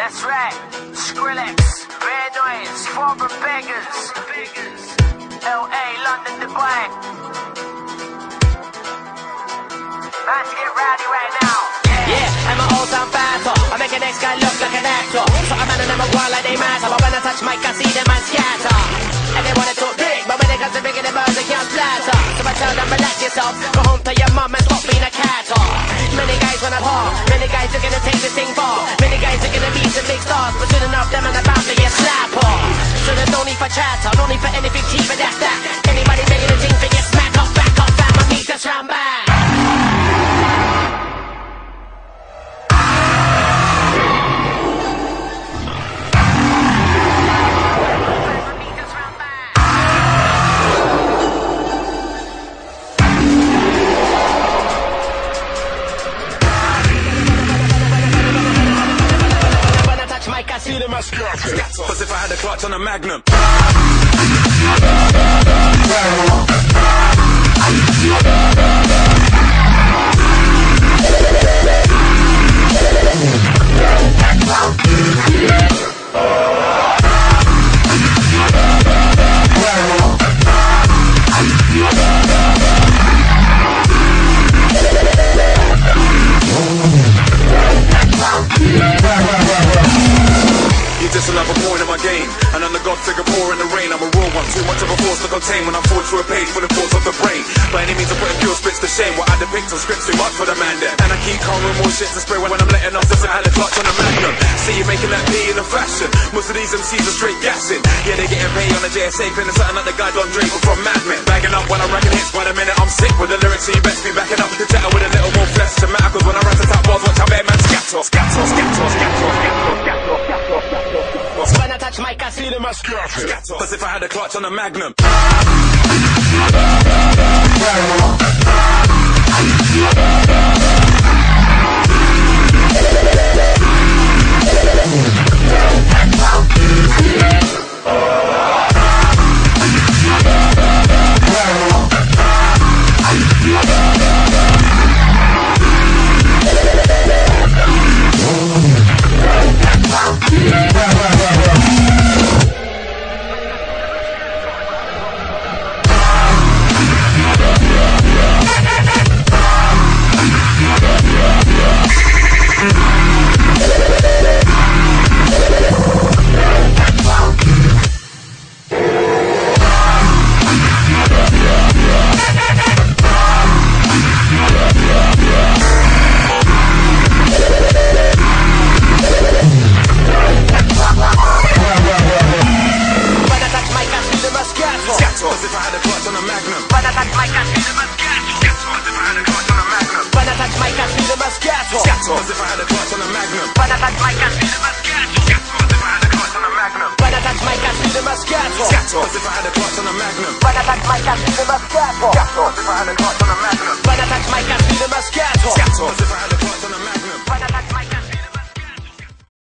That's right, Skrillex, Rare Noise, Foreign Beggars, LA, London, Dubai. Time to get rowdy right now. Yeah, I'm an old-time fighter. I make an ex-guy look like an actor. So I'm man and I'm a wild like they matter. But when I touch mic, I see them man scatter. And they wanna talk big, but when it comes to bigger the birds, they can't splatter. So I tell them, relax yourself, go home to your mum and stop being a catter. Many guys wanna par, many guys are gonna take this thing far. Many guys are gonna be some big stars, but soon enough them and about to get slapper. So there's no need for chatter, no need for anything cheaper, that's that. Anybody begging a thing for you, smack up, back up, fam, I need to slam back. I see them as scatter. Cause if I had a clutch on a Magnum. Just another point in my game, and I'm the god figure pour in the rain. I'm a raw one, too much of a force to contain when I forge through a page full of thoughts of the brain. By any means I'm putting pure spits to shame. What I depict on scripts too much for the man there. And I keep calm with more shit to spray when I'm letting off. Since I had a clutch on the Magnum. See you making that P in the fashion. Most of these MCs are straight gassing. Yeah, they getting paid on the JSA, pinning something like the guy Don Draper from Mad Men. Bagging up when I'm racking hits by the minute. I'm sick with the lyrics, so you best be backing up the chatter with a little more flesh to matter. Cause when I rat the top bars, watch how bad man scatter. Scatter, scatter, scatter, scatter, scatter, scatter. When I touch mic, I see them as scatter. Cause if I had a clutch on a Magnum. Cause if I had a clutch on a Magnum. When I touch mic, I see them as scatter. Cause if I had a clutch on a Magnum. When I touch mic, I see them as scatter. Cause if I had a clutch on a Magnum. When I touch mic, I see them as scatter. Cause if I had a clutch on a Magnum. When I touch mic, I see them as scatter. Cause if I had a clutch on a Magnum. When I touch mic, I see them as scatter. Cause if I had a clutch